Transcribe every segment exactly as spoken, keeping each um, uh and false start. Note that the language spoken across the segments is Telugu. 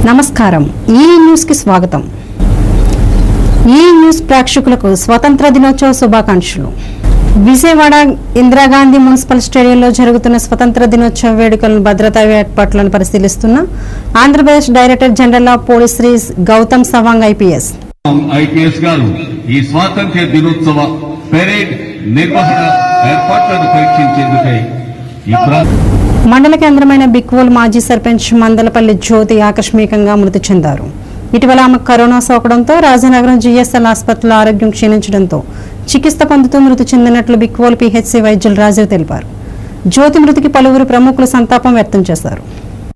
నమస్కారం ఈ న్యూస్ కి స్వాగతం। ఈ న్యూస్ ప్రేక్షకులకు స్వతంత్ర దినోత్సవ శుభాకాంక్షలు। విజయవాడ ఇందిరాగాంధీ మున్సిపల్ స్టేడియంలో జరుగుతున్న స్వతంత్ర దినోత్సవ వేడుకలను భద్రతా ఏర్పాట్లను పరిశీలిస్తున్న Andhra Pradesh director general of police Shri Gautam Sawang IPS IPS గారు ఈ స్వాతంత్ర దినోత్సవ పెరేడ్ నిర్వహణ ఏర్పాట్లను పరీక్షించేందుకై మండల కేంద్రమైన బిక్వోల్ మాజీ సర్పంచ్ మందలపల్లి జ్యోతి ఆకస్మికంగా మృతి చెందారు। ఇటీవల ఆమె కరోనా సోకడంతో రాజనగరం జీఎస్ఎల్ ఆసుపత్రిలో ఆరోగ్యం క్షీణించడంతో చికిత్స పొందుతూ మృతి చెందినట్లు బిక్వోల్ పీహెచ్సీ వైద్యులు రాజు తెలిపారు। జ్యోతి మృతికి పలువురు ప్రముఖులు సంతాపం వ్యక్తం చేశారు।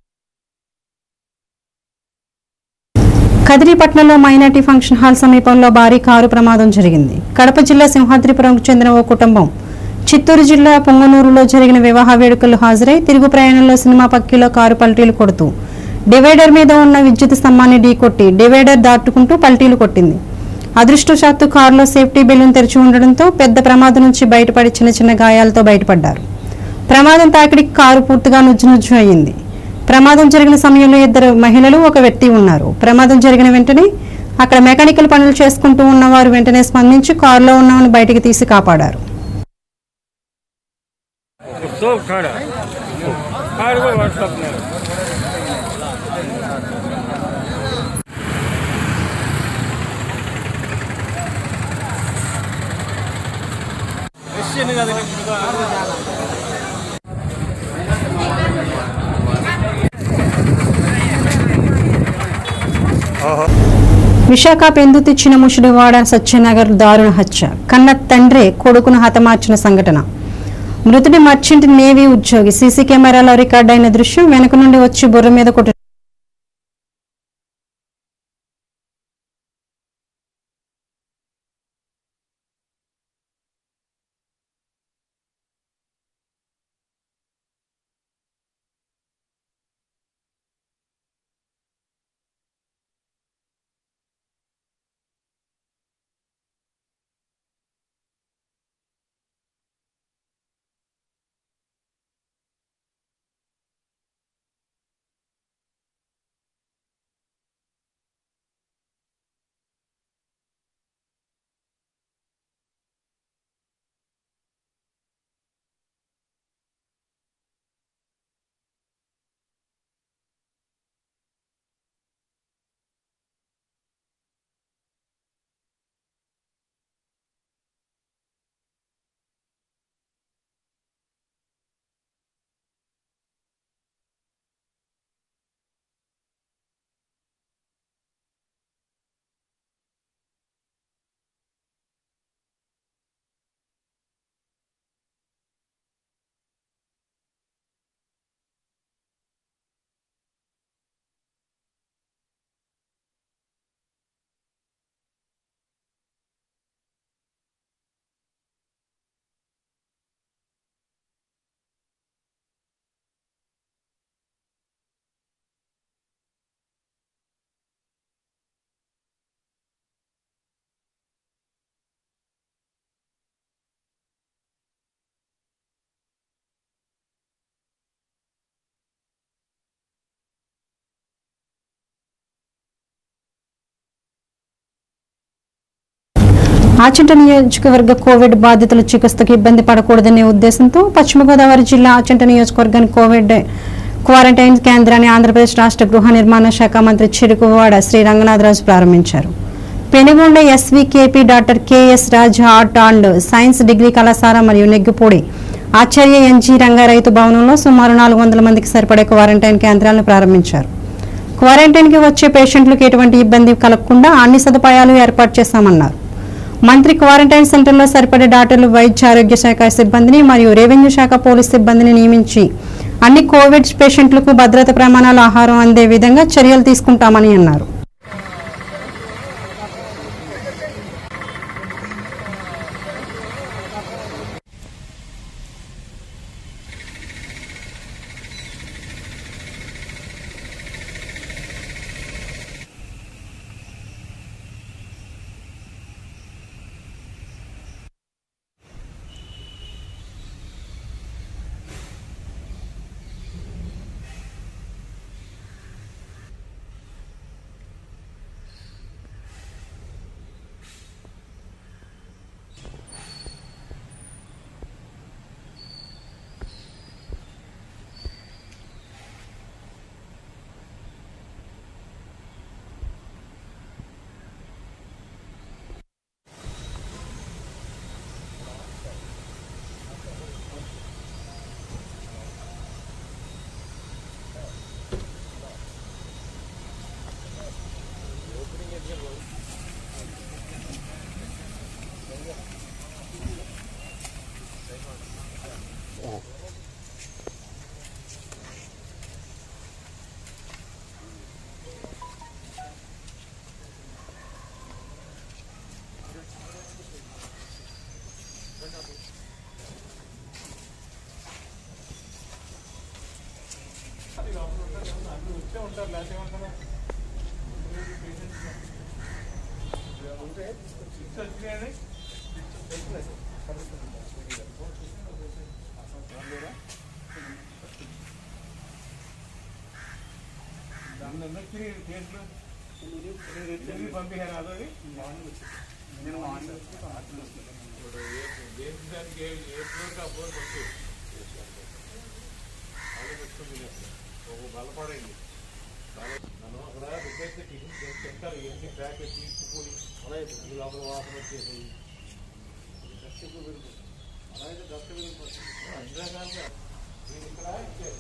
కదిరిపట్నంలో మైనార్టీ ఫంక్షన్ హాల్ సమీపంలో భారీ కారు ప్రమాదం జరిగింది। కడప జిల్లా సింహాద్రిపురంకు చెందిన ఓ కుటుంబం చిత్తూరు జిల్లా పొంగనూరులో జరిగిన వివాహ వేడుకల్లో హాజరై తిరుగు ప్రయాణంలో సినిమా పక్కీలో కారు పల్టీలు కొడుతూ డివైడర్ మీద ఉన్న విద్యుత్ స్తంభాన్ని ఢీకొట్టి డివైడర్ దాటుకుంటూ పల్టీలు కొట్టింది। అదృష్టవశాత్తు కారులో సేఫ్టీ బెలూన్ తెరిచి ఉండడంతో పెద్ద ప్రమాదం నుంచి బయటపడి చిన్న చిన్న గాయాలతో బయటపడ్డారు। ప్రమాదం తాకిడికి కారు పూర్తిగా నుజ్జు నుజ్జు అయింది। ప్రమాదం జరిగిన సమయంలో ఇద్దరు మహిళలు ఒక వ్యక్తి ఉన్నారు। ప్రమాదం జరిగిన వెంటనే అక్కడ మెకానికల్ పనులు చేసుకుంటూ ఉన్నవారు వెంటనే స్పందించి కారులో ఉన్నవారిని బయటికి తీసి కాపాడారు। तो खड़ा और वो व्हाट्सएप में ऐसे नहीं जाते విశాఖ పెందుతి చిన్నముషిడివాడ సత్యనగర్ దారుణ హత్య కన్న తండ్రి కొడుకును హతమార్చిన సంఘటన। మృతుడి మర్చెంట్ నేవీ ఉద్యోగి సీసీ కెమెరాలో రికార్డ్ అయిన దృశ్యం వెనుక నుండి వచ్చి బుర్ర మీద కొట్టు ఆచంట నియోజకవర్గ కోవిడ్ బాధితుల చికిత్సకు ఇబ్బంది పడకూడదనే ఉద్దేశంతో పశ్చిమ గోదావరి జిల్లా ఆచంట నియోజకవర్గానికి కోవిడ్ క్వారంటైన్ కేంద్రాన్ని ఆంధ్రప్రదేశ్ రాష్ట్ర గృహ నిర్మాణ శాఖ మంత్రి చిరుకువాడ శ్రీ రంగనాథరాజు ప్రారంభించారు। Penugonda SVKP doctor KS Raj art and science degree కళాశాల మరియు నెగ్గిపూడి ఆచార్య ఎన్జీ రంగా రైతు భవనంలో సుమారు నాలుగు వందల మందికి సరిపడే క్వారంటైన్ కేంద్రాలను ప్రారంభించారు। క్వారంటైన్ కి వచ్చే పేషెంట్లకు ఎటువంటి ఇబ్బంది కలగకుండా అన్ని సదుపాయాలు ఏర్పాటు చేశామన్నారు। మంత్రి క్వారంటైన్ సెంటర్లో సరిపడే డాక్టర్లు వైద్య ఆరోగ్య శాఖ సిబ్బందిని మరియు రెవెన్యూ శాఖ పోలీస్ సిబ్బందిని నియమించి అన్ని కోవిడ్ పేషెంట్లకు భద్రత ప్రమాణాల ఆహారం అందే విధంగా చర్యలు తీసుకుంటామని అన్నారు। పంపించారు ఆల్రెడీ దానికి ఏ ఫ్లోర్కి ఆ ఫ్లోర్ పంపి ఒక బలపడండి మనం అక్కడ రిపేర్స్ టిఫిన్ చెప్తారు ఎన్ని ట్రాక్ తీసుకుని అలాగే లోపల వాసన వచ్చేసి అలాగే దస్త అన్ని రకాలుగా ఇక్కడ ఇచ్చారు.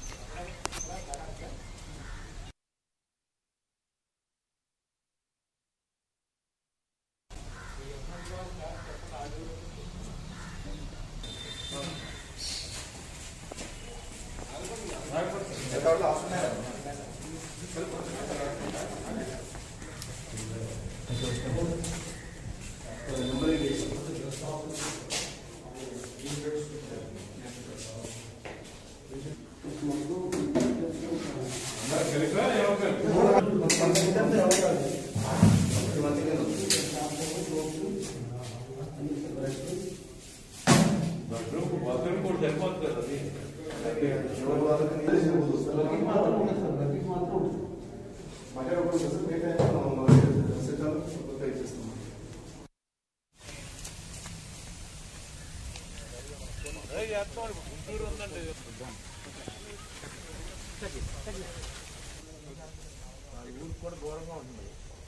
ఊరికి కూడా దూరంగా ఉంటుంది.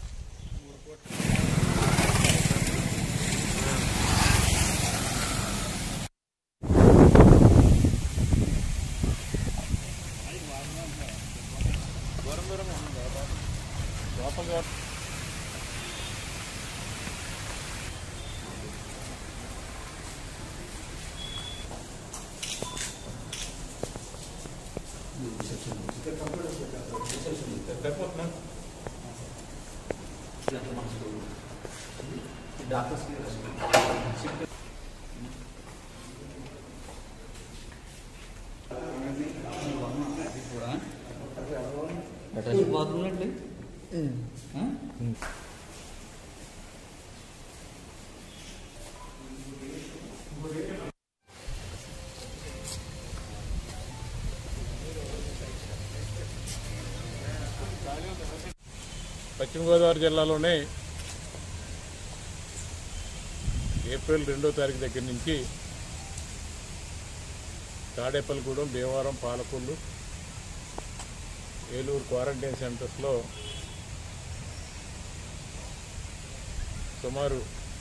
దూరం దూరంగా ఉంటుంది లోపల బాత్రూమ్ పశ్చిమ గోదావరి జిల్లాలోనే ఏప్రిల్ రెండో తారీఖు దగ్గర నుంచి తాడేపల్లిగూడెం, భీమవరం, పాలకొల్లు, ఏలూరు క్వారంటైన్ సెంటర్స్లో సుమారు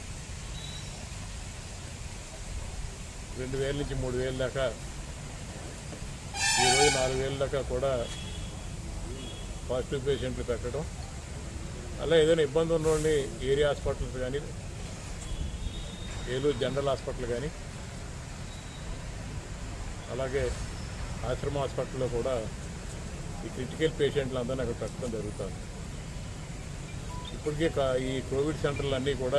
రెండు వేల నుంచి మూడు వేల దాకా, ఈరోజు నాలుగు వేల దాకా కూడా పాజిటివ్ పేషెంట్లు పెట్టడం, అలా ఏదైనా ఇబ్బంది ఉన్నోడిని ఏరియా హాస్పిటల్స్ కానీ, ఏలూరు జనరల్ హాస్పిటల్ కానీ, అలాగే ఆశ్రమ హాస్పిటల్లో కూడా ఈ క్రిటికల్ పేషెంట్లు అందరినీ అక్కడ పెట్టడం జరుగుతుంది. ఇప్పటికే ఈ కోవిడ్ సెంటర్లు అన్నీ కూడా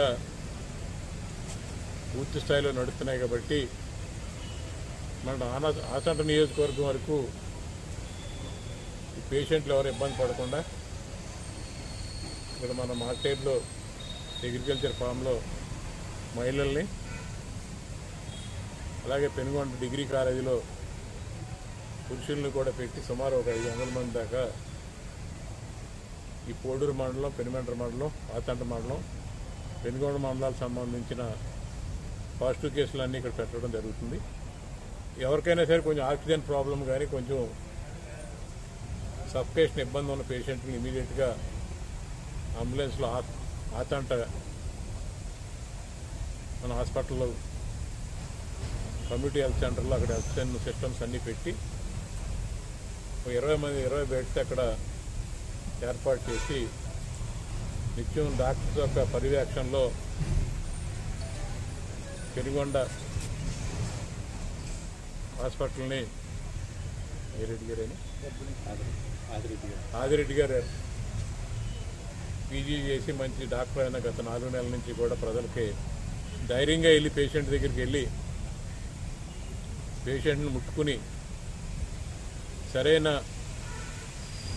పూర్తి స్థాయిలో నడుస్తున్నాయి కాబట్టి మన ఆనా ఆచంట నియోజకవర్గం వరకు ఈ పేషెంట్లు ఎవరు ఇబ్బంది పడకుండా ఇక్కడ మన మార్టేర్లో అగ్రికల్చర్ ఫామ్లో మహిళల్ని, అలాగే పెనుగొండ డిగ్రీ కాలేజీలో పురుషుల్ని కూడా పెట్టి సుమారు ఒక ఐదు వందల మంది దాకా ఈ పోడూరు మండలం, పెనుమెండ్ర మండలం, ఆచంట మండలం, పెనుగొండ మండలాలకు సంబంధించిన పాజిటివ్ కేసులన్నీ ఇక్కడ పెట్టడం జరుగుతుంది. ఎవరికైనా సరే కొంచెం ఆక్సిజన్ ప్రాబ్లం కానీ, కొంచెం సఫికేషన్ ఇబ్బంది ఉన్న పేషెంట్ని ఇమీడియట్గా అంబులెన్స్లో ఆచంట మన హాస్పిటల్లో కమ్యూనిటీ హెల్త్ సెంటర్లో అక్కడ ఆక్సిజన్ సిస్టమ్స్ అన్నీ పెట్టి ఇరవై మంది ఇరవై బెడ్స్ అక్కడ ఏర్పాటు చేసి నిత్యం డాక్టర్స్ యొక్క పర్యవేక్షణలో పెనుగొండ హాస్పిటల్ని రెడ్డి గారేని ఆదిరెడ్డి గారు పీజీ చేసి మంచి డాక్టర్ అయిన గత నాలుగు నెలల నుంచి కూడా ప్రజలకి ధైర్యంగా వెళ్ళి పేషెంట్ దగ్గరికి వెళ్ళి పేషెంట్ని ముట్టుకుని సరైన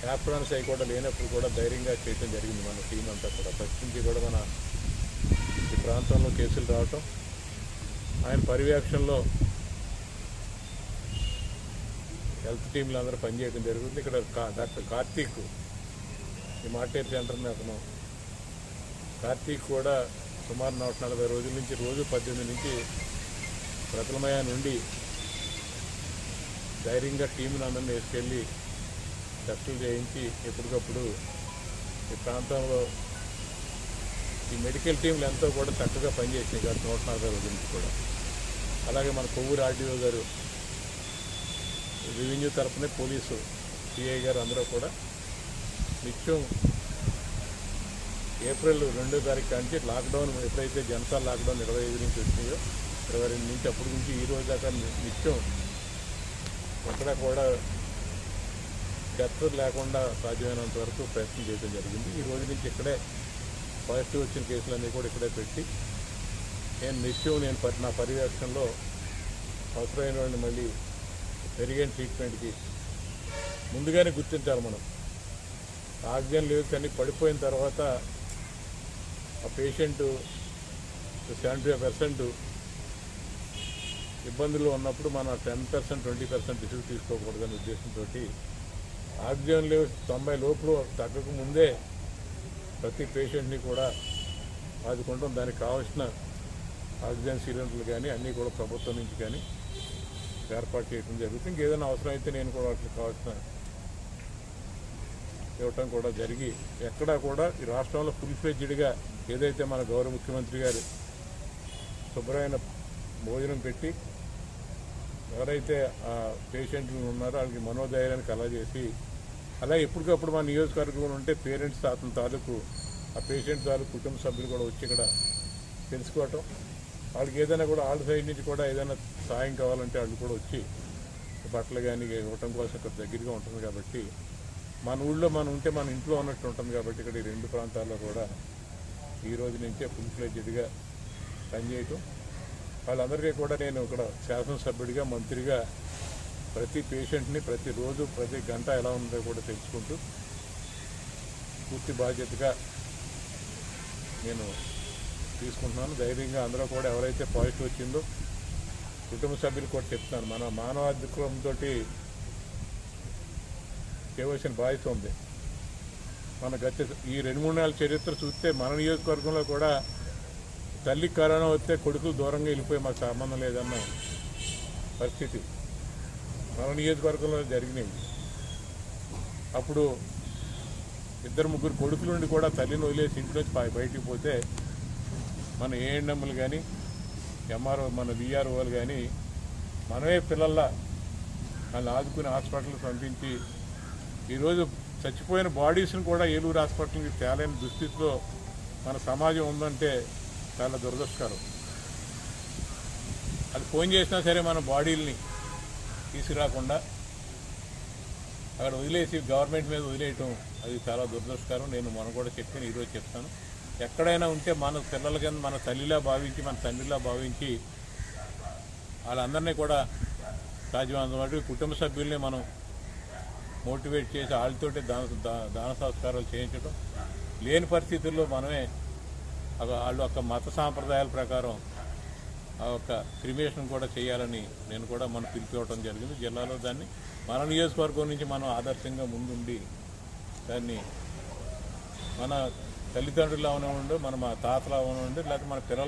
యాప్రాన్స్ అవి కూడా లేనప్పుడు కూడా ధైర్యంగా చేయడం జరిగింది మన టీం అంతా కూడా. ఫస్ట్ నుంచి కూడా మన ఈ ప్రాంతంలో కేసులు రావటం, ఆయన పర్యవేక్షణలో హెల్త్ టీంలు అందరూ పనిచేయడం జరుగుతుంది. ఇక్కడ డాక్టర్ కార్తీక్ ఈ మార్టేర్ సెంటర్ని అతను కార్తీక్ కూడా సుమారు నూట నలభై రోజుల నుంచి రోజు పద్దెనిమిది నుంచి ప్రతలమయ నుండి ధైర్యంగా టీంని అందరిని వేసుకెళ్ళి టెస్టులు చేయించి ఎప్పటికప్పుడు ఈ ప్రాంతంలో ఈ మెడికల్ టీంలు ఎంతో కూడా చక్కగా పనిచేసినాయి గత నూట నలభై రోజుల నుంచి కూడా. అలాగే మన కొవ్వూరు ఆర్డీఓ గారు, రెవెన్యూ తరఫునే పోలీసు సిఐ గారు అందరూ కూడా నిత్యం ఏప్రిల్ రెండో తారీఖు నుంచి లాక్డౌన్ ఎప్పుడైతే జనతా లాక్డౌన్ ఇరవై ఐదు నుంచి వచ్చినాయో ఇరవై రెండు నుంచి అప్పటి నుంచి ఈ రోజు దాకా నిత్యం ఎక్కడ కూడా డెత్ లేకుండా సాధ్యమైనంత వరకు ప్రయత్నం చేయడం జరిగింది. ఈ రోజు నుంచి ఇక్కడే పాజిటివ్ వచ్చిన కేసులన్నీ కూడా ఇక్కడే పెట్టి నేను నిత్యం నేను నా పర్యవేక్షణలో అవసరమైన వాళ్ళని మళ్ళీ మెరుగైన ట్రీట్మెంట్కి ముందుగానే గుర్తించాలి. మనం ఆక్సిజన్ లెవెల్స్ అన్నీ పడిపోయిన తర్వాత ఆ పేషెంట్ సెవెంటీ ఫైవ్ పర్సెంట్ ఇబ్బందులు ఉన్నప్పుడు మన ten percent twenty percent risk తీసుకోకూడదనే ఉద్దేశంతో ఆక్సిజన్ లెవెల్స్ తొంభై లోపల తగ్గక ముందే ప్రతి పేషెంట్ని కూడా ఆదుకుంటాం. దానికి కావాల్సిన ఆక్సిజన్ సిలిండర్లు కానీ అన్నీ కూడా ప్రభుత్వం నుంచి కానీ ఏర్పాటు చేయడం జరుగుతుంది. ఇంకేదైనా అవసరం అయితే నేను కూడా వాటికి కావాల్సిన ఇవ్వటం కూడా జరిగి ఎక్కడా కూడా ఈ రాష్ట్రంలో ఫుల్ ఫ్లెడ్జ్డ్గా ఏదైతే మన గౌరవ ముఖ్యమంత్రి గారు శుభ్రమైన భోజనం పెట్టి ఎవరైతే ఆ పేషెంట్లు ఉన్నారో వాళ్ళకి మనోధైర్యాన్ని కలగజేసి అలా ఎప్పటికప్పుడు మా నియోజకవర్గం ఉంటే పేరెంట్స్ అతని తాలూకు ఆ పేషెంట్ తాలూకు కుటుంబ సభ్యులు కూడా వచ్చి ఇక్కడ తెలుసుకోవటం, వాళ్ళకి ఏదైనా కూడా వాళ్ళ సైడ్ నుంచి కూడా ఏదైనా సాయం కావాలంటే వాళ్ళు కూడా వచ్చి బట్టలు కానీ ఇవ్వటం కోసం ఇక్కడ దగ్గరగా ఉంటుంది. కాబట్టి మన ఊళ్ళో మనం ఉంటే మన ఇంట్లో ఉన్నట్టు ఉంటుంది. కాబట్టి ఇక్కడ ఈ రెండు ప్రాంతాల్లో కూడా ఈ రోజు నుంచే ఫుల్ ఫ్లెడ్జ్డ్గా పనిచేయటం, వాళ్ళందరికీ కూడా నేను ఇక్కడ శాసనసభ్యుడిగా మంత్రిగా ప్రతి పేషెంట్ని ప్రతిరోజు ప్రతి గంట ఎలా ఉందో కూడా తెలుసుకుంటూ పూర్తి బాధ్యతగా నేను తీసుకుంటున్నాను. ధైర్యంగా అందరూ కూడా ఎవరైతే పాజిటివ్ వచ్చిందో కుటుంబ సభ్యులు కూడా చెప్తున్నాను, మన మానవాధిక్రమంతో చేయవలసిన బాధ్యత ఉంది. మన గత ఈ రెండు మూడు నెలల చరిత్ర చూస్తే మన నియోజకవర్గంలో కూడా తల్లికి కరోనా వస్తే కొడుకులు దూరంగా వెళ్ళిపోయి మాకు సంబంధం లేదన్న పరిస్థితి మన నియోజకవర్గంలో జరిగినాయి. అప్పుడు ఇద్దరు ముగ్గురు కొడుకుల నుండి కూడా తల్లిని వదిలేసి ఇంట్లోంచి బయటికి పోతే మన ఏఎన్ఎంలు కానీ ఎంఆర్ఓ మన విఆర్ఓలు కానీ మనమే పిల్లల్లా వాళ్ళని ఆదుకుని హాస్పిటల్కి పంపించి ఈరోజు చచ్చిపోయిన బాడీస్ని కూడా ఏలూరు హాస్పిటల్కి తేలేని దుస్థితిలో మన సమాజం ఉందంటే చాలా దురదృష్టకరం. అది ఫోన్ చేసినా సరే మన బాడీలని తీసుకురాకుండా అక్కడ వదిలేసి గవర్నమెంట్ మీద వదిలేయటం అది చాలా దురదృష్టకరం. నేను మనం కూడా చెప్పాను, ఈరోజు చెప్తాను, ఎక్కడైనా ఉంటే మన పిల్లల కింద మన తల్లిలా భావించి మన తండ్రిలా భావించి వాళ్ళందరినీ కూడా సాధ్యమైనంత మటుకు కుటుంబ సభ్యుల్ని మనం మోటివేట్ చేసి వాళ్ళతోటి దాన దాన సంస్కారాలు చేయించడం, లేని పరిస్థితుల్లో మనమే వాళ్ళు ఒక మత సాంప్రదాయాల ప్రకారం ఆ ఒక క్రిమేషన్ కూడా చేయాలని నేను కూడా మనం పిలిపివ్వడం జరిగింది. జిల్లాలో దాన్ని మన నియోజకవర్గం నుంచి మనం ఆదర్శంగా ముందుండి దాన్ని మన తల్లిదండ్రులు అవనివ్వండి, మన మా తాతలు అవనివ్వండి, లేకపోతే మన పిల్లలు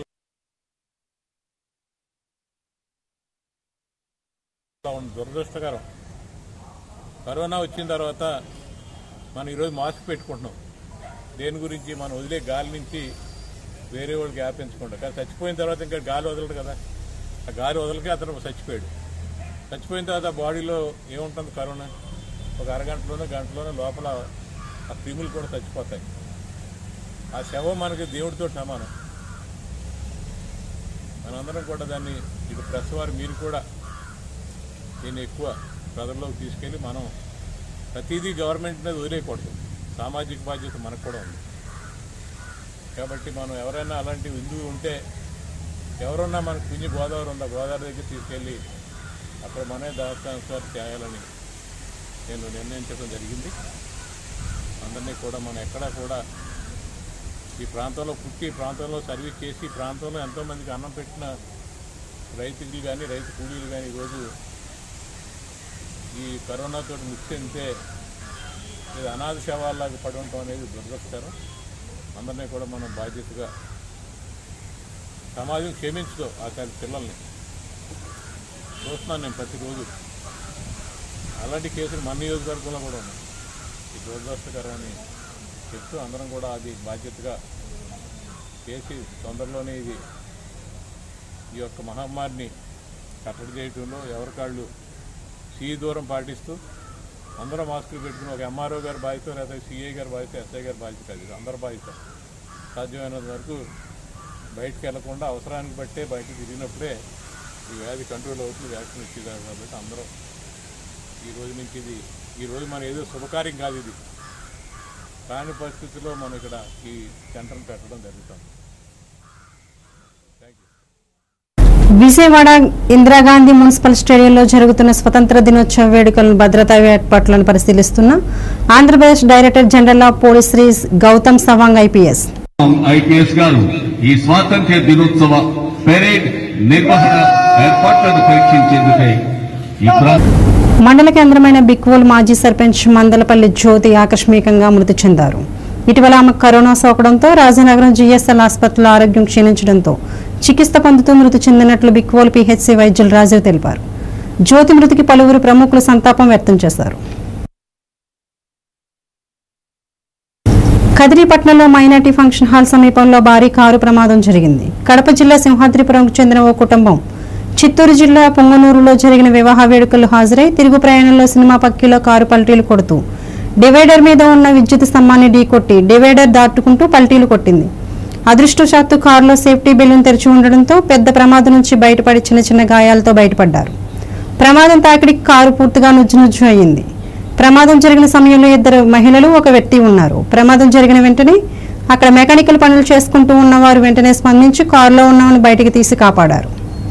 దురదృష్టకరం. కరోనా వచ్చిన తర్వాత మనం ఈరోజు మాస్క్ పెట్టుకుంటున్నాం. దేని గురించి? మనం వదిలే గాలి నుంచి వేరే వాళ్ళకి వ్యాపించకుండా. కానీ చచ్చిపోయిన తర్వాత ఇంకా గాలి వదలడు కదా, ఆ గాలి వదలకే అతను చచ్చిపోయాడు. చచ్చిపోయిన తర్వాత బాడీలో ఏముంటుంది? కరోనా ఒక అరగంటలోనో గంటలోనో లోపల ఆ క్రిములు కూడా చచ్చిపోతాయి. ఆ శవం మనకి దేవుడితో సమానం. మనందరం కూడా దాన్ని ఇటు ప్రెస్ వారు మీరు కూడా దీన్ని ఎక్కువ ప్రజల్లోకి తీసుకెళ్ళి మనం ప్రతిదీ గవర్నమెంట్ మీద వదిలేయకూడదు. సామాజిక బాధ్యత మనకు కూడా ఉంది. కాబట్టి మనం ఎవరైనా అలాంటి విందువు ఉంటే ఎవరన్నా మనకు పుణ్య గోదావరి ఉందా, గోదావరి దగ్గర తీసుకెళ్ళి అక్కడ మనమే దావత్సంస్కారం చేయాలని నేను నిర్ణయించడం జరిగింది. అందరినీ కూడా మనం ఎక్కడా కూడా ఈ ప్రాంతంలో పుట్టి ఈ ప్రాంతంలో సర్వీస్ చేసి ఈ ప్రాంతంలో ఎంతోమందికి అన్నం పెట్టిన రైతులు కానీ రైతు కూలీలు కానీ ఈరోజు ఈ కరోనాతో మిక్స్ అయితే ఇది అనాథ శవాల్లాగా పడి ఉండటం అనేది దురదృష్టకరం. అందరినీ కూడా మనం బాధ్యతగా సమాజం క్షమించుకో ఆ పిల్లల్ని చూస్తున్నాను నేను ప్రతిరోజు. అలాంటి కేసులు మన నియోజకవర్గంలో కూడా ఉన్నాయి. ఈ దురదృష్టకరమని చెప్తూ అందరం కూడా అది బాధ్యతగా చేసి తొందరలోనే ఇది ఈ యొక్క మహమ్మారిని కట్టడి చేయడంలో ఎవరికాళ్ళు సీ దూరం పాటిస్తూ అందరూ మాస్కులు పెట్టుకుని ఒక ఎంఆర్ఓ గారి బాధ్యత లేదా సిఐ గారి బాధ్యత ఎస్ఐ గారి బాధ్యత అది అందరి బాధ్యత. సాధ్యమైనంత వరకు బయటకు వెళ్లకుండా అవసరానికి బట్టే బయటకు తిరిగినప్పుడే ఈ వ్యాధి కంట్రోల్ అవుతుంది, వ్యాక్సిన్ ఇచ్చేదారు. కాబట్టి అందరూ ఈ రోజు నుంచి ఇది ఈరోజు మన ఏదో శుభకార్యం కాదు, ఇది కాని పరిస్థితుల్లో మనం ఇక్కడ ఈ సెంటర్ని పెట్టడం జరుగుతుంది. Thank you. Vijayawada Indira Gandhi municipal స్టేడియంలో జరుగుతున్న స్వతంత్ర దినోత్సవ వేడుకలను భద్రతా ఏర్పాట్లను పరిశీలిస్తున్న Andhra Pradesh director general of police Shri Gautam Sawang IPS IPS గారు ఈ స్వాతంత్ర్య దినోత్సవ పెరేడ్ నిర్వహణ ఏర్పాట్లను పరీక్షించేందుకై ఈ మండల కేంద్రమైన బిక్వోల్ మాజీ సర్పంచ్ మందలపల్లి జ్యోతి ఆకస్మికంగా మృతి చెందారు. ఇటీవల ఆమె కరోనా సోకడంతో రాజనగరం జీఎస్ఎల్ ఆసుపత్రిలో ఆరోగ్యం క్షీణించడంతో చికిత్స పొందుతూ మృతి చెందినట్లు బిక్వోల్ పీహెచ్సీ వైద్యులు రాజీవ్ తెలిపారు. జ్యోతి మృతికి పలువురు ప్రముఖులు సంతాపం వ్యక్తం చేశారు. కదిరిపట్నంలో మైనార్టీ ఫంక్షన్ హాల్ సమీపంలో భారీ కారు ప్రమాదం జరిగింది. కడప జిల్లా సింహాద్రిపురంకు చెందిన ఓ కుటుంబం చిత్తూరు జిల్లా పొంగనూరులో జరిగిన వివాహ వేడుకలు హాజరై తిరుగు ప్రయాణంలో సినిమా పక్కీలో కారు పల్టీలు కొడుతూ డివైడర్ మీద ఉన్న విద్యుత్ స్తంభాన్ని ఢీకొట్టి డివైడర్ దాటుకుంటూ పల్టీలు కొట్టింది. అదృష్టవశాత్తు కారులో సేఫ్టీ బెలూన్ తెరిచి ఉండడంతో పెద్ద ప్రమాదం నుంచి బయటపడి చిన్న చిన్న గాయాలతో బయటపడ్డారు. ప్రమాదం తాకిడికి కారు పూర్తిగా నుజ్జు నుజ్జు అయింది. ప్రమాదం జరిగిన సమయంలో ఇద్దరు మహిళలు ఒక వ్యక్తి ఉన్నారు. ప్రమాదం జరిగిన వెంటనే అక్కడ మెకానికల్ పనులు చేసుకుంటూ ఉన్నవారు వెంటనే స్పందించి కారులో ఉన్నవారిని బయటికి తీసి కాపాడారు.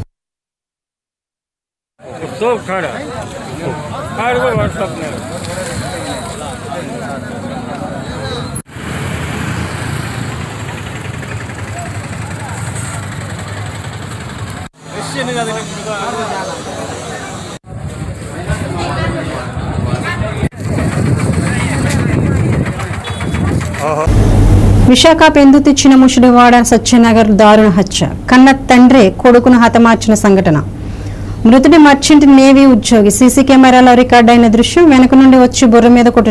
విశాఖ పెందుతి చిన్నముషిడివాడ సత్యనగర్ దారుణ హత్య. కన్న తండ్రి కొడుకును హతమార్చిన సంఘటన. మృతుడి మర్చెంట్ నేవీ ఉద్యోగి. సీసీ కెమెరాలో రికార్డైన దృశ్యం వెనుక నుండి వచ్చి బుర్ర మీద కొట్టు.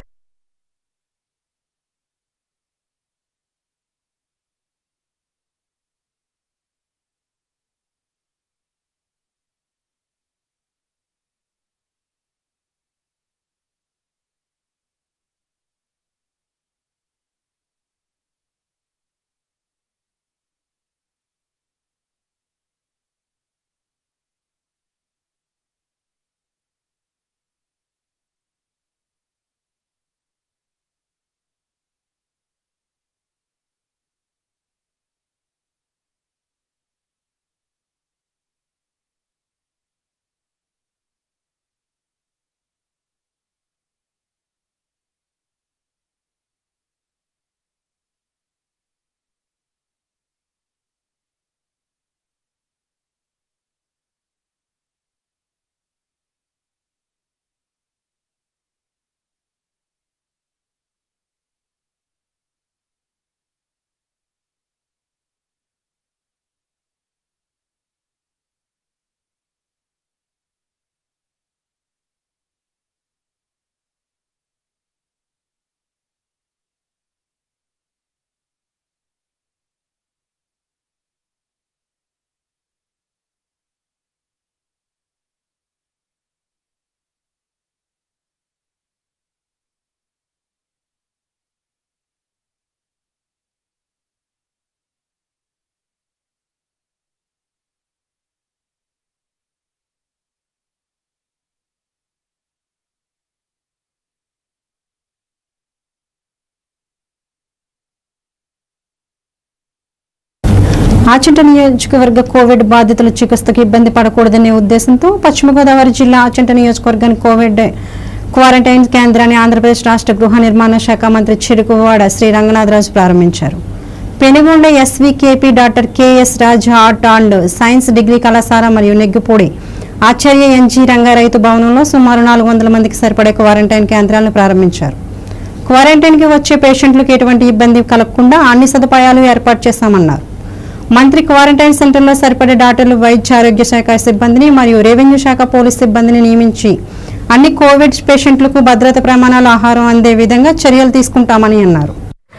ఆచంట నియోజకవర్గ కోవిడ్ బాధితుల చికిత్సకు ఇబ్బంది పడకూడదనే ఉద్దేశంతో పశ్చిమ గోదావరి జిల్లా ఆచంట నియోజకవర్గానికి కోవిడ్ క్వారంటైన్ కేంద్రాన్ని ఆంధ్రప్రదేశ్ రాష్ట్ర గృహ నిర్మాణ శాఖ మంత్రి చిరుకువాడ శ్రీ రంగనాథరాజు ప్రారంభించారు. Penugonda SVKP doctor KS Raj art and science degree కళాశాల మరియు నెగ్గిపూడి ఆచార్య ఎన్జీ రంగా రైతు భవనంలో సుమారు నాలుగు వందల మందికి సరిపడే క్వారంటైన్ కేంద్రాలను ప్రారంభించారు. క్వారంటైన్ కి వచ్చే పేషెంట్లకు ఎటువంటి ఇబ్బంది కలగకుండా అన్ని సదుపాయాలు ఏర్పాటు చేశామన్నారు. మంత్రి క్వారంటైన్ సెంటర్లో సరిపడే డాక్టర్లు, వైద్య ఆరోగ్య శాఖ సిబ్బందిని మరియు రెవెన్యూ శాఖ పోలీస్ సిబ్బందిని నియమించి అన్ని కోవిడ్ పేషెంట్లకు భద్రత ప్రమాణాల ఆహారం అందే విధంగా చర్యలు తీసుకుంటామని అన్నారు.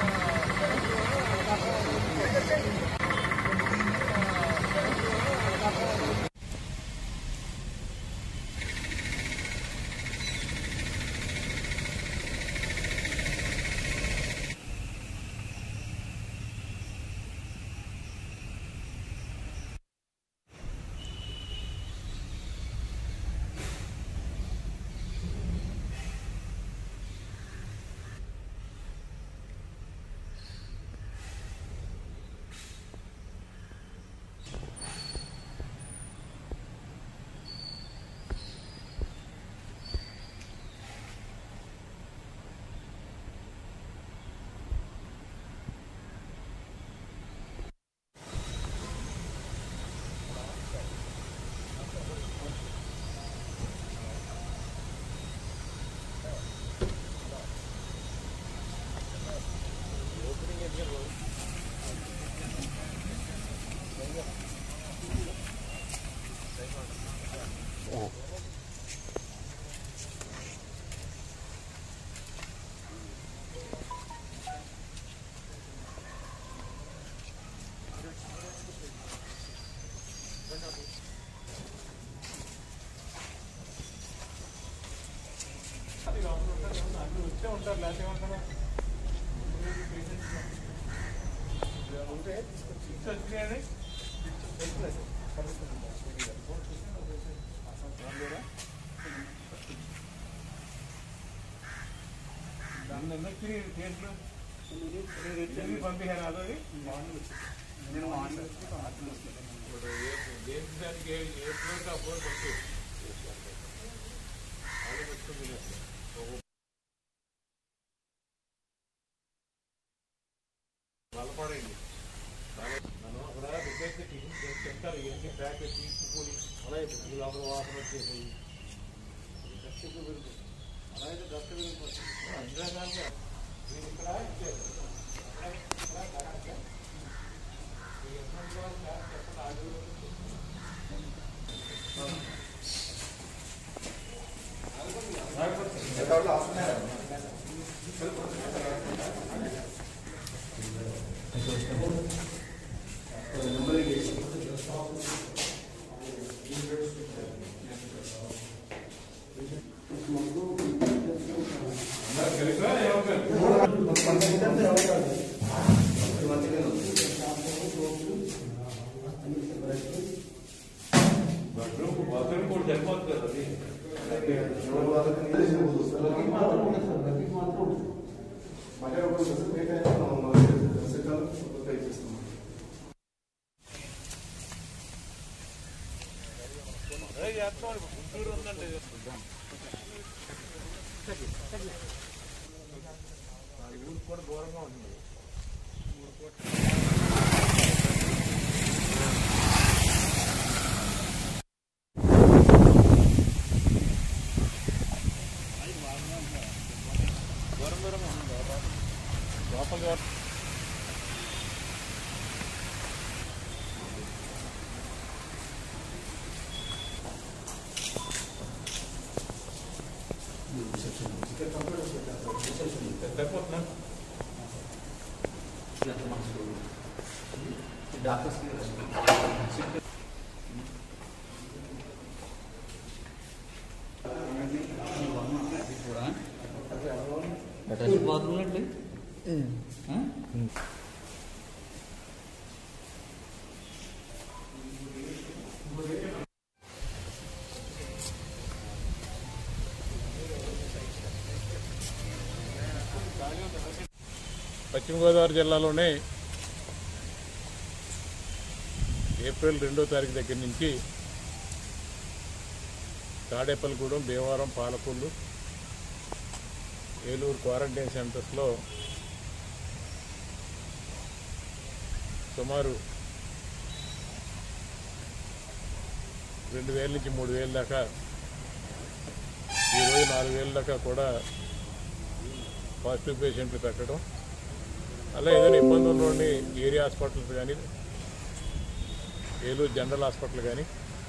పశ్చిమ గోదావరి జిల్లాలోనే ఏప్రిల్ రెండో తారీఖు దగ్గర నుంచి తాడేపల్లిగూడెం, భీమవరం, పాలకొల్లు, ఏలూరు క్వారంటైన్ సెంటర్స్లో సుమారు రెండు వేల నుంచి మూడు వేల దాకా, ఈరోజు నాలుగు వేల దాకా కూడా పాజిటివ్ పేషెంట్లు పెట్టడం, అలా ఏదైనా ఇబ్బంది ఉన్నోడిని ఏరియా హాస్పిటల్స్ కానీ, ఏలూరు జనరల్ హాస్పిటల్ కానీ,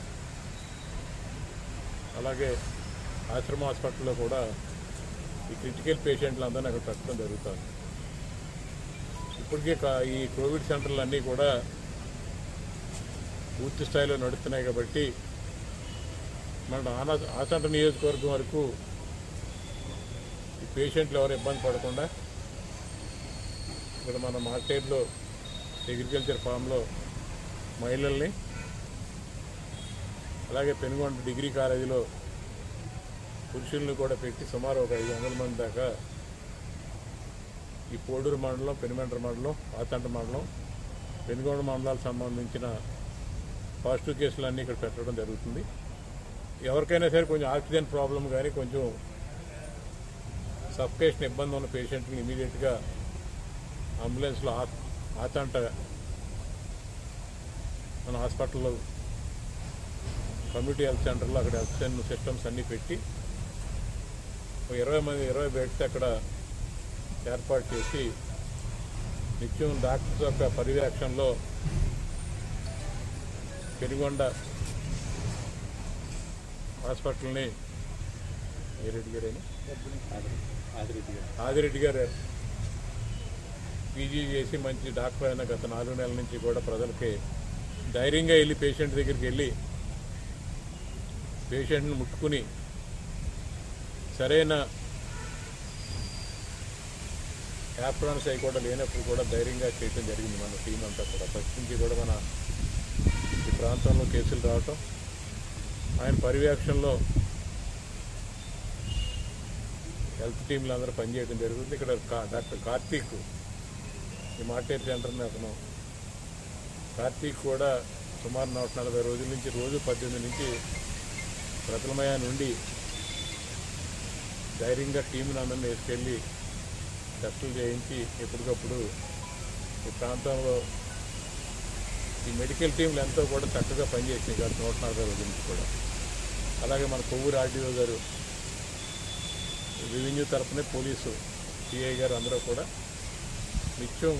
అలాగే ఆశ్రమ హాస్పిటల్లో కూడా ఈ క్రిటికల్ పేషెంట్లు అందరినీ అక్కడ పెట్టడం జరుగుతుంది. ఇప్పటికే ఈ కోవిడ్ సెంటర్లు అన్నీ కూడా పూర్తి స్థాయిలో నడుస్తున్నాయి కాబట్టి మన ఆనా ఆచంట నియోజకవర్గం వరకు ఈ పేషెంట్లు ఎవరు ఇబ్బంది పడకుండా ఇక్కడ మన మార్కెట్లో అగ్రికల్చర్ ఫామ్లో మహిళల్ని, అలాగే పెనుగొండ డిగ్రీ కాలేజీలో పురుషుల్ని కూడా పెట్టి సుమారు ఒక ఐదు వందల మంది దాకా ఈ పోడూరు మండలం, పెనుమెంట్ర మండలం, ఆచంట మండలం, పెనుగొండ మండలాలకు సంబంధించిన పాజిటివ్ కేసులన్నీ ఇక్కడ పెట్టడం జరుగుతుంది. ఎవరికైనా సరే కొంచెం ఆక్సిజన్ ప్రాబ్లం కానీ, కొంచెం సఫికేషన్ ఇబ్బంది ఉన్న పేషెంట్ని ఇమీడియట్గా అంబులెన్స్లో ఆచంట మన హాస్పిటల్లో కమ్యూనిటీ హెల్త్ సెంటర్లో అక్కడ ఆక్సిజన్ సిస్టమ్స్ అన్నీ పెట్టి ఇరవై మంది ఇరవై బెడ్స్ అక్కడ ఏర్పాటు చేసి నిత్యం డాక్టర్స్ యొక్క పర్యవేక్షణలో పెనుగొండ హాస్పిటల్ని ఏ రెడ్డి గారైనా ఆదిరెడ్డి గారు పీజీ చేసి మంచి డాక్టర్ అయిన గత నాలుగు నెలల నుంచి కూడా ప్రజలకి ధైర్యంగా వెళ్ళి పేషెంట్ దగ్గరికి వెళ్ళి పేషెంట్ని ముట్టుకుని సరైన యాప్రాన్స్ అవి కూడా లేనప్పుడు కూడా ధైర్యంగా చేయడం జరిగింది మన టీం అంతా కూడా. ఫస్ట్ నుంచి కూడా మన ఈ ప్రాంతంలో కేసులు రావటం, ఆయన పర్యవేక్షణలో హెల్త్ టీంలు అందరూ పనిచేయడం జరుగుతుంది. ఇక్కడ డాక్టర్ కార్తీక్ ఈ మార్టేర్ సెంటర్ని అతను కార్తీక్ కూడా సుమారు నూట నలభై రోజుల నుంచి రోజు పద్దెనిమిది నుంచి ప్రతలమయ నుండి ధైర్యంగా టీంని అందరినీ వేసుకెళ్ళి టెస్టులు చేయించి ఎప్పటికప్పుడు ఈ ప్రాంతంలో ఈ మెడికల్ టీంలు ఎంతో కూడా చక్కగా పనిచేసినాయి గత నూట నలభై రోజుల నుంచి కూడా. అలాగే మన కొవ్వూరు ఆర్డీఓ గారు, రెవెన్యూ తరఫునే పోలీసు సిఐ గారు అందరూ కూడా నిత్యం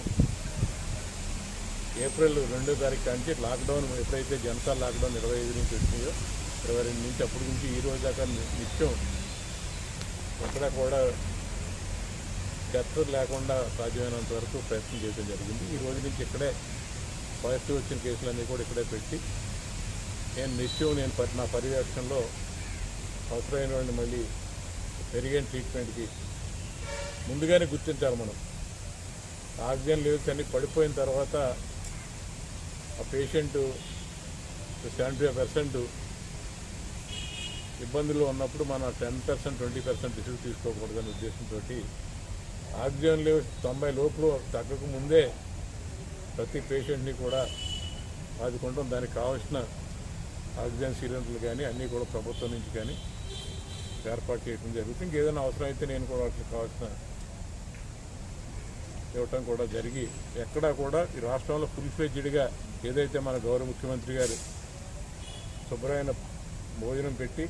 ఏప్రిల్ రెండో తారీఖు నుంచి లాక్డౌన్ ఎప్పుడైతే జనతా లాక్డౌన్ ఇరవై ఐదు నుంచి వచ్చిందో ఇరవై రెండు నుంచి అప్పటి నుంచి ఈ రోజు దాకా నిత్యం ఎక్కడ కూడా డెత్ లేకుండా సాధ్యమైనంత వరకు ప్రయత్నం చేయడం జరిగింది. ఈ రోజు నుంచి ఇక్కడే పాజిటివ్ వచ్చిన కేసులన్నీ కూడా ఇక్కడే పెట్టి నేను నిత్యం నేను నా పర్యవేక్షణలో అవసరమైన వాడిని మళ్ళీ మెరుగైన ట్రీట్మెంట్కి ముందుగానే గుర్తించాలి. మనం ఆక్సిజన్ లెవెల్స్ అన్నీ పడిపోయిన తర్వాత ఆ పేషెంట్ సెవెంటీ ఫైవ్ పర్సెంట్ ఇబ్బందులు ఉన్నప్పుడు మన ten percent twenty percent receive తీసుకోకూడదనే ఉద్దేశంతో ఆక్సిజన్ లెవెల్స్ తొంభై లోపల తగ్గక ముందే ప్రతి పేషెంట్ని కూడా ఆదుకుంటాం. దానికి కావాల్సిన ఆక్సిజన్ సిలిండర్లు కానీ అన్నీ కూడా ప్రభుత్వం నుంచి కానీ ఏర్పాటు చేయడం జరుగుతుంది. ఇంకేదైనా అవసరం అయితే నేను కూడా వాటికి కావాల్సిన ఇవ్వటం కూడా జరిగి ఎక్కడా కూడా ఈ రాష్ట్రంలో ఫుల్ ఫ్లెడ్జ్డ్గా ఏదైతే మన గౌరవ ముఖ్యమంత్రి గారు శుభ్రమైన భోజనం పెట్టి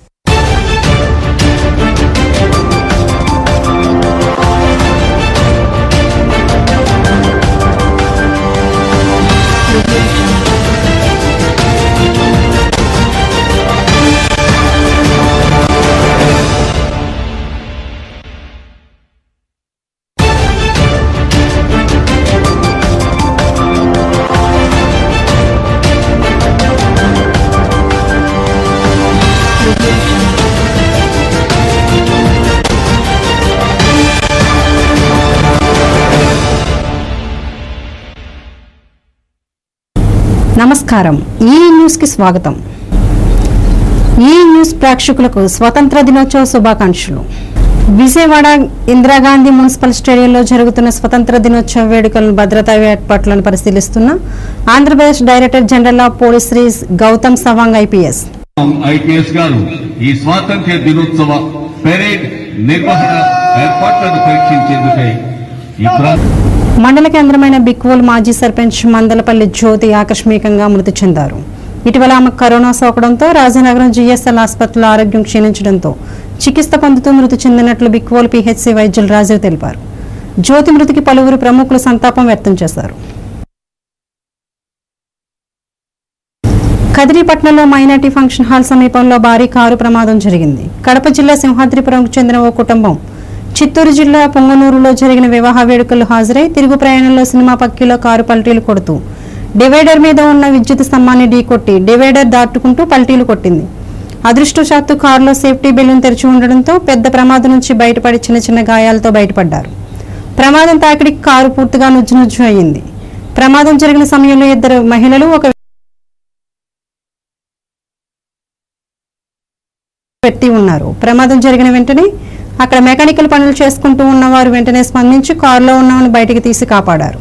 నమస్కారం. ఈ న్యూస్ కి స్వాగతం. ఈ న్యూస్ ప్రేక్షకులకు స్వతంత్ర దినోత్సవ శుభాకాంక్షలు. విజయవాడ ఇందిరాగాంధీ మున్సిపల్ స్టేడియంలో జరుగుతున్న స్వతంత్ర దినోత్సవ వేడుకలను భద్రతా ఏర్పాట్లను పరిశీలిస్తున్న Andhra Pradesh director general of police Shri Gautam Sawang IPS IPS గారు ఈ స్వాతంత్ర్య దినోత్సవ పెరేడ్ నిర్వహణ ఏర్పాట్లను పరీక్షించేందుకై ఈ ప్రాంతం మండల కేంద్రమైన బిక్వోల్ మాజీ సర్పంచ్ మందలపల్లి జ్యోతి ఆకస్మికంగా మృతి చెందారు. ఇటీవల ఆమె కరోనా సోకడంతో రాజనగరం జీఎస్ఎల్ ఆసుపత్రిలో ఆరోగ్యం క్షీణించడంతో చికిత్స పొందుతూ మృతి చెందినట్లు బిక్వోల్ పీహెచ్సీ వైద్యులు రాజు తెలిపారు. జ్యోతి మృతికి పలువురు ప్రముఖులు సంతాపం వ్యక్తం చేశారు. కదిరిపట్నంలో మైనార్టీ ఫంక్షన్ హాల్ సమీపంలో భారీ కారు ప్రమాదం జరిగింది. కడప జిల్లా సింహాద్రిపురంకు చెందిన ఓ కుటుంబం చిత్తూరు జిల్లా పొంగనూరులో జరిగిన వివాహ వేడుకలు హాజరై తిరుగు ప్రయాణంలో సినిమా పక్కీలో కారు పల్టీలు కొడుతూ డివైడర్ మీద ఉన్న విద్యుత్ స్తంభాన్ని ఢీకొట్టి డివైడర్ దాటుకుంటూ పల్టీలు కొట్టింది. అదృష్టవశాత్తు కారులో సేఫ్టీ బెలూన్ తెరిచి ఉండడంతో పెద్ద ప్రమాదం నుంచి బయటపడి చిన్న చిన్న గాయాలతో బయటపడ్డారు. ప్రమాదం తాకిడికి కారు పూర్తిగా నుజ్జు నుజ్జు అయింది. ప్రమాదం జరిగిన సమయంలో ఇద్దరు మహిళలు ఒక వ్యక్తి ఉన్నారు. ప్రమాదం జరిగిన వెంటనే అక్కడ మెకానికల్ పనులు చేసుకుంటూ ఉన్నవారు వెంటనే స్పందించి కారులో ఉన్నవారిని బయటికి తీసి కాపాడారు.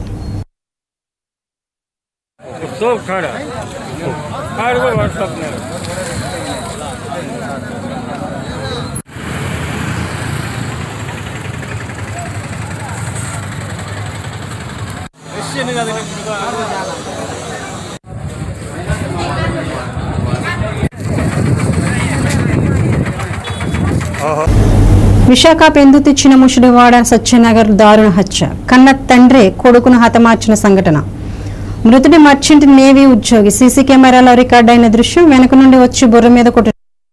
విశాఖ పెందుతి చిన్నముషిడివాడ సత్యనగర్ దారుణ హత్య. కన్న తండ్రే కొడుకును హతమార్చిన సంఘటన. మృతుడి మర్చెంట్ నేవీ ఉద్యోగి. సీసీ కెమెరాలో రికార్డైన దృశ్యం వెనుక నుండి వచ్చి బుర్ర మీద కొట్టు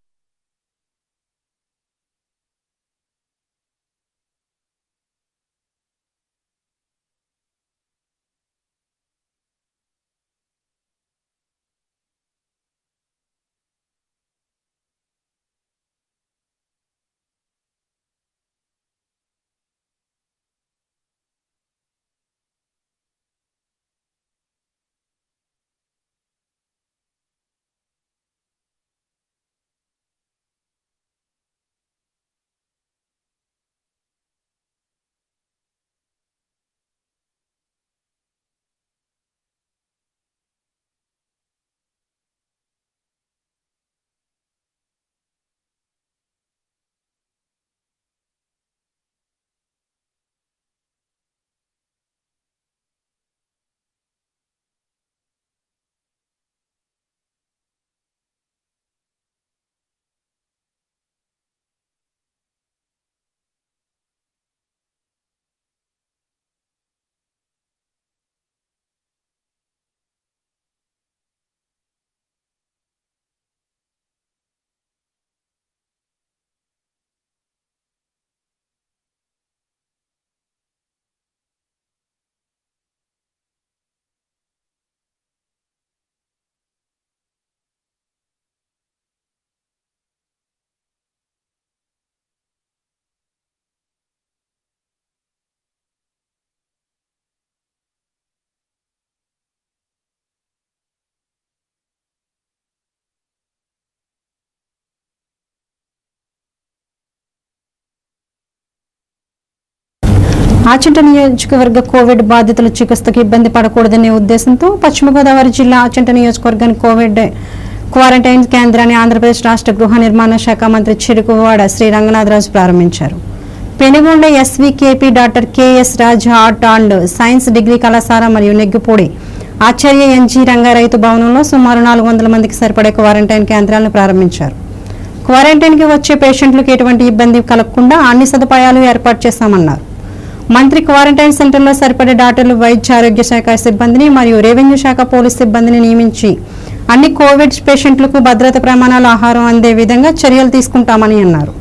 ఆచంట నియోజకవర్గ కోవిడ్ బాధితుల చికిత్సకు ఇబ్బంది పడకూడదనే ఉద్దేశంతో పశ్చిమ గోదావరి జిల్లా ఆచంట నియోజకవర్గానికి కోవిడ్ క్వారంటైన్ కేంద్రాన్ని ఆంధ్రప్రదేశ్ రాష్ట్ర గృహ నిర్మాణ శాఖ మంత్రి చిరుకువాడ శ్రీ రంగనాథరాజు ప్రారంభించారు. Penugonda SVKP doctor KS Raj art and science degree కళాశాల మరియు నెగ్గిపూడి ఆచార్య ఎన్జీ రంగా రైతు భవనంలో సుమారు నాలుగు వందల మందికి సరిపడే క్వారంటైన్ కేంద్రాలను ప్రారంభించారు. క్వారంటైన్ కి వచ్చే పేషెంట్లకు ఎటువంటి ఇబ్బంది కలగకుండా అన్ని సదుపాయాలు ఏర్పాటు చేశామన్నారు. మంత్రి క్వారంటైన్ సెంటర్లో సరిపడే డాక్టర్లు, వైద్య ఆరోగ్య శాఖ సిబ్బందిని మరియు రెవెన్యూ శాఖ పోలీస్ సిబ్బందిని నియమించి అన్ని కోవిడ్ పేషెంట్లకు భద్రత ప్రమాణాల ఆహారం అందే విధంగా చర్యలు తీసుకుంటామని అన్నారు.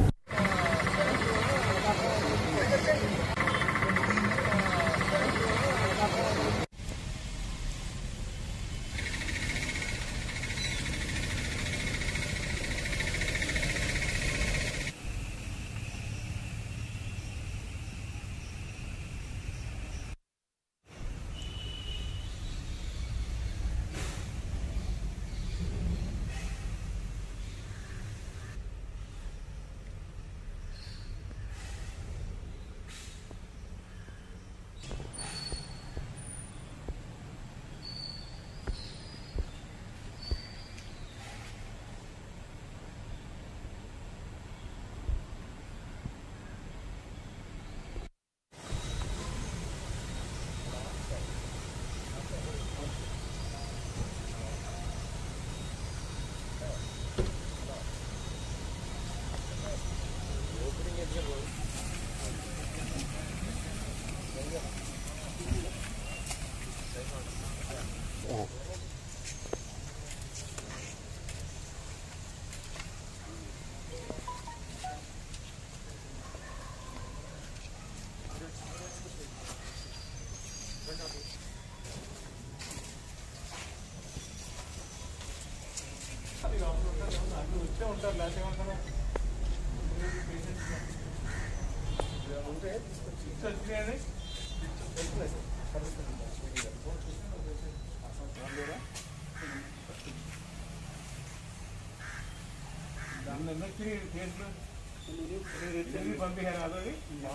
పంపించాను ఆల్రెడీ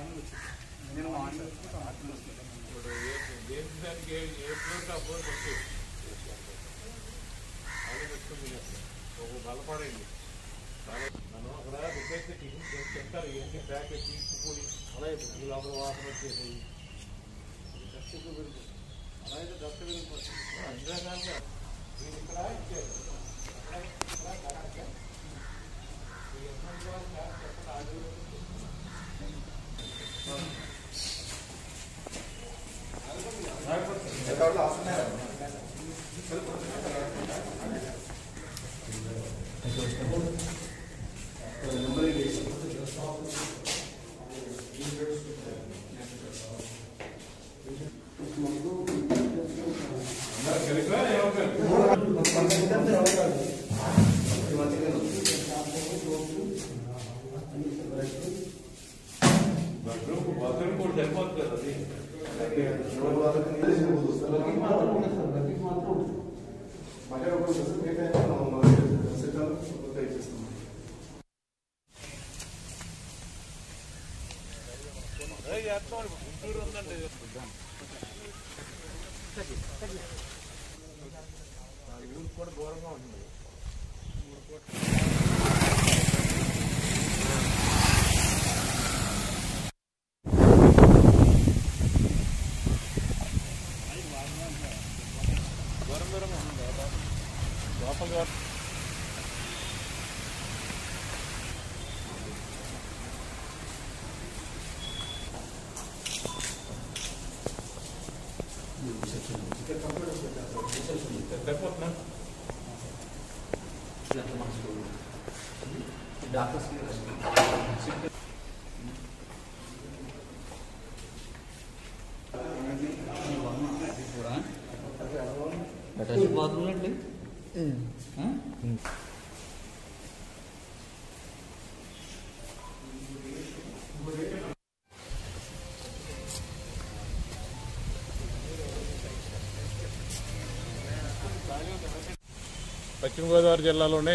దానికి ఏ ఫ్లోర్ ఆ ఫ్లోర్ పంపి ఒక బలపడండి మనం అక్కడ రిపేర్ చెప్తారు ఏంటి బ్యాక్ తీసుకుపోయి అలా ఈ లోపల వాసన వచ్చేసి అలాగే దత్త అంతేకాక మీరు ఇక్కడ ఇచ్చారు ఊరికి కూడా దూరంగా ఉంటుంది దూరం దూరంగా ఉంటుంది లోపల సరిపోతున్నా డాక్టర్స్ బాత్రూమ్ అండి పశ్చిమ గోదావరి జిల్లాలోనే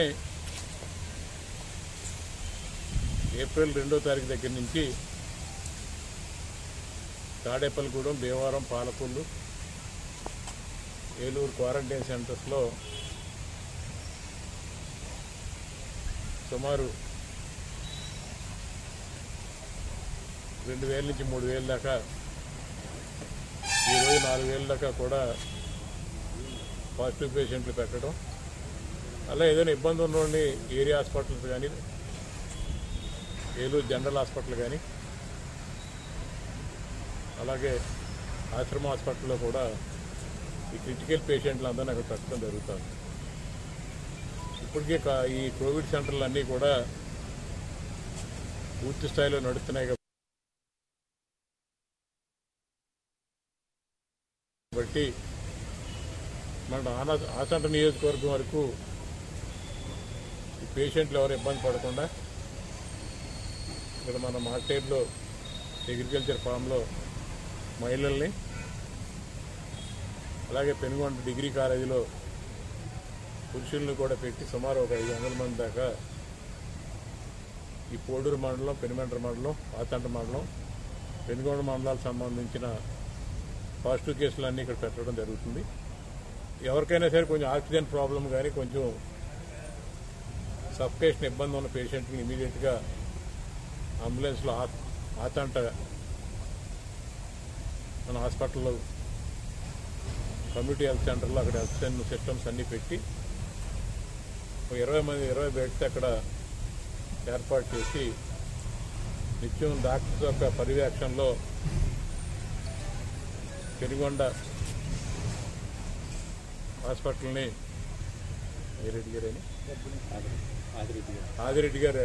ఏప్రిల్ రెండో తారీఖు దగ్గర నుంచి తాడేపల్లిగూడెం, భీమవరం, పాలకొల్లు, ఏలూరు క్వారంటైన్ సెంటర్స్లో సుమారు రెండు వేల నుంచి మూడు వేల దాకా, ఈరోజు నాలుగు వేల దాకా కూడా పాజిటివ్ పేషెంట్లు పెట్టడం, అలా ఏదైనా ఇబ్బంది ఉన్నోడిని ఏరియా హాస్పిటల్స్ కానీ, ఏలూరు జనరల్ హాస్పిటల్ కానీ, అలాగే ఆశ్రమ హాస్పిటల్లో కూడా ఈ క్రిటికల్ పేషెంట్లు అందరినీ అక్కడ పెట్టడం జరుగుతుంది. ఇప్పటికే ఈ కోవిడ్ సెంటర్లు అన్నీ కూడా పూర్తి స్థాయిలో నడుస్తున్నాయి కాబట్టి మన ఆచంట నియోజకవర్గం వరకు ఈ పేషెంట్లు ఎవరు ఇబ్బంది పడకుండా ఇక్కడ మన మార్టేబ్లో అగ్రికల్చర్ ఫామ్లో మహిళల్ని, అలాగే పెనుగొండ డిగ్రీ కాలేజీలో పురుషులను కూడా పెట్టి సుమారు ఒక ఐదు వందల మంది దాకా ఈ పోడూరు మండలం, పెనుమంట్ర మండలం, ఆచంట మండలం, పెనుగొండ మండలాలకు సంబంధించిన పాజిటివ్ కేసులన్నీ ఇక్కడ పెట్టడం జరుగుతుంది. ఎవరికైనా సరే కొంచెం ఆక్సిజన్ ప్రాబ్లం కానీ, కొంచెం సఫికేషన్ ఇబ్బంది ఉన్న పేషెంట్ని ఇమీడియట్గా అంబులెన్స్లో ఆచంట మన హాస్పిటల్లో కమ్యూనిటీ హెల్త్ సెంటర్లో అక్కడ ఆక్సిజన్ సిస్టమ్స్ అన్నీ పెట్టి ఒక ఇరవై మంది ఇరవై బెడ్స్ అక్కడ ఏర్పాటు చేసి నిత్యం డాక్టర్స్ యొక్క పర్యవేక్షణలో పెనుగొండ హాస్పిటల్ని రెడ్డి గారని ఆదిరెడ్డి గారు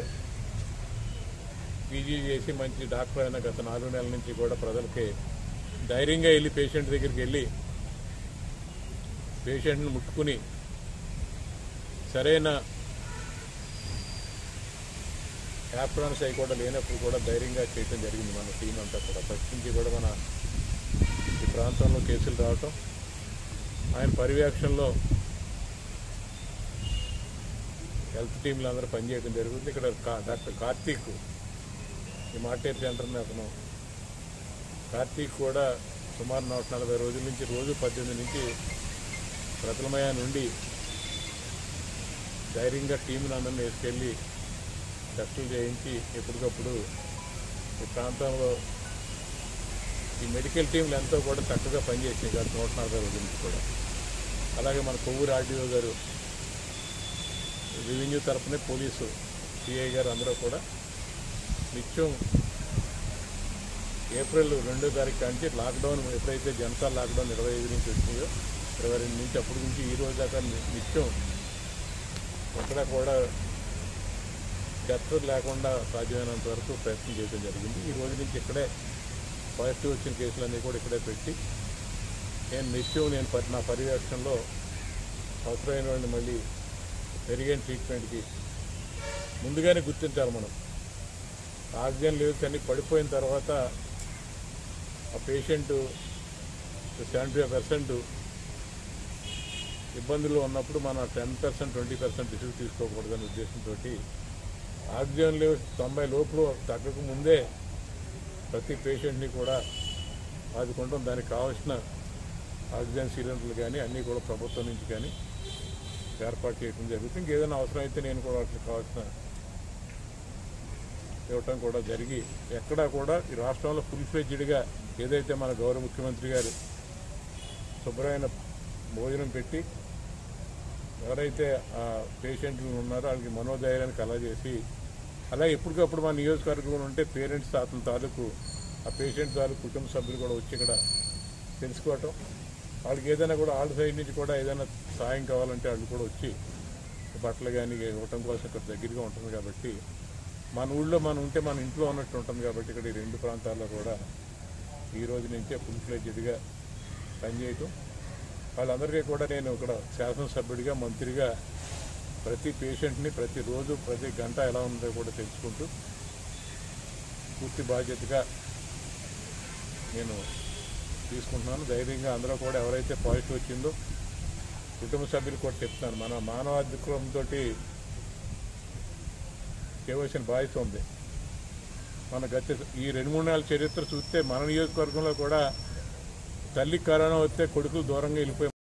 పీజీ చేసి మంచి డాక్టర్ అయిన గత నాలుగు నెలల నుంచి కూడా ప్రజలకి ధైర్యంగా వెళ్ళి పేషెంట్ దగ్గరికి వెళ్ళి పేషెంట్ని ముట్టుకుని సరైన యాప్రాన్స్ అవి కూడా లేనప్పుడు కూడా ధైర్యంగా చేయడం జరిగింది మన టీం అంతా కూడా. ఫస్ట్ నుంచి కూడా మన ఈ ప్రాంతంలో కేసులు రావటం, ఆయన పర్యవేక్షణలో హెల్త్ టీంలు అందరూ పనిచేయడం జరుగుతుంది. ఇక్కడ డాక్టర్ కార్తీక్ ఈ మార్టేర్ సెంటర్ని అతను కార్తీక్ కూడా సుమారు నూట నలభై రోజుల నుంచి రోజు పద్దెనిమిది నుంచి ప్రతలమయ నుండి ధైర్యంగా టీంని అందరిని వేసుకెళ్ళి టెస్టులు చేయించి ఎప్పటికప్పుడు ఈ ప్రాంతంలో ఈ మెడికల్ టీంలు ఎంతో కూడా చక్కగా పనిచేసాయి గత నూట నలభై రోజుల నుంచి కూడా. అలాగే మన కొవ్వూరు ఆర్డీఓ గారు, రెవెన్యూ తరఫునే పోలీసు సిఐ గారు అందరూ కూడా నిత్యం ఏప్రిల్ రెండో తారీఖు నుంచి లాక్డౌన్ ఎప్పుడైతే జనతా లాక్డౌన్ ఇరవై ఐదు నుంచి వచ్చిందో ఇరవై రెండు నుంచి అప్పటి నుంచి ఈ రోజు దాకా నిత్యం ఎక్కడ కూడా డెత్ లేకుండా సాధ్యమైనంత వరకు ప్రయత్నం చేయడం జరిగింది. ఈ రోజు నుంచి ఇక్కడే పాజిటివ్ వచ్చిన కేసులన్నీ కూడా ఇక్కడే పెట్టి నేను నిత్యం నేను నా పర్యవేక్షణలో అవసరమైన వాడిని మళ్ళీ మెరుగైన ట్రీట్మెంట్కి ముందుగానే గుర్తించాలి. మనం ఆక్సిజన్ లెవెల్స్ అన్నీ పడిపోయిన తర్వాత ఆ పేషెంట్ సెవెంటీ ఫైవ్ పర్సెంట్ ఇబ్బందులు ఉన్నప్పుడు మన ten percent twenty percent receive తీసుకోకూడదనే ఉద్దేశంతో ఆక్సిజన్ లెవెల్స్ తొంభై లోపల తగ్గక ముందే ప్రతి పేషెంట్ని కూడా ఆదుకుంటాం. దానికి కావాల్సిన ఆక్సిజన్ సిలిండర్లు కానీ అన్నీ కూడా ప్రభుత్వం నుంచి కానీ ఏర్పాటు చేయడం జరుగుతుంది. ఇంకేదైనా అవసరం అయితే నేను కూడా వాటికి కావాల్సిన ఇవ్వటం కూడా జరిగి ఎక్కడా కూడా ఈ రాష్ట్రంలో ఫుల్ ఫ్లెడ్జ్డ్గా ఏదైతే మన గౌరవ ముఖ్యమంత్రి గారు శుభ్రమైన భోజనం పెట్టి ఎవరైతే ఆ పేషెంట్లు ఉన్నారో వాళ్ళకి మనోధైర్యాన్ని కలగజేసి అలాగే ఎప్పటికప్పుడు మన నియోజకవర్గంలో ఉంటే పేరెంట్స్ అతని తాలూకు ఆ పేషెంట్ తాలూకు కుటుంబ సభ్యులు కూడా వచ్చి ఇక్కడ తెలుసుకోవటం, వాళ్ళకి ఏదైనా కూడా వాళ్ళ సైడ్ నుంచి కూడా ఏదైనా సాయం కావాలంటే వాళ్ళు కూడా వచ్చి బట్టలు కానీ ఇవ్వటం కోసం ఇక్కడ దగ్గరగా ఉంటుంది. కాబట్టి మన ఊళ్ళో మనం ఉంటే మన ఇంట్లో ఉన్నట్టు ఉంటుంది. కాబట్టి ఇక్కడ ఈ రెండు ప్రాంతాల్లో కూడా ఈ రోజు నుంచే ఫుల్ ఫ్లెడ్జ్డ్గా పనిచేయటం, వాళ్ళందరికీ కూడా నేను ఇక్కడ శాసనసభ్యుడిగా మంత్రిగా ప్రతి పేషెంట్ని ప్రతిరోజు ప్రతి గంట ఎలా ఉందో కూడా తెలుసుకుంటూ పూర్తి బాధ్యతగా నేను తీసుకుంటున్నాను. ధైర్యంగా అందరూ కూడా ఎవరైతే పాజిటివ్ వచ్చిందో కుటుంబ సభ్యులు కూడా చెప్తాను, మన మానవాధిక్రమంతో చేయవలసిన బాధ్యత ఉంది. మన గత ఈ రెండు మూడు నెలల చరిత్ర చూస్తే మన నియోజకవర్గంలో కూడా తల్లి కరోనా వస్తే కొడుకులు దూరంగా వెళ్ళిపోయి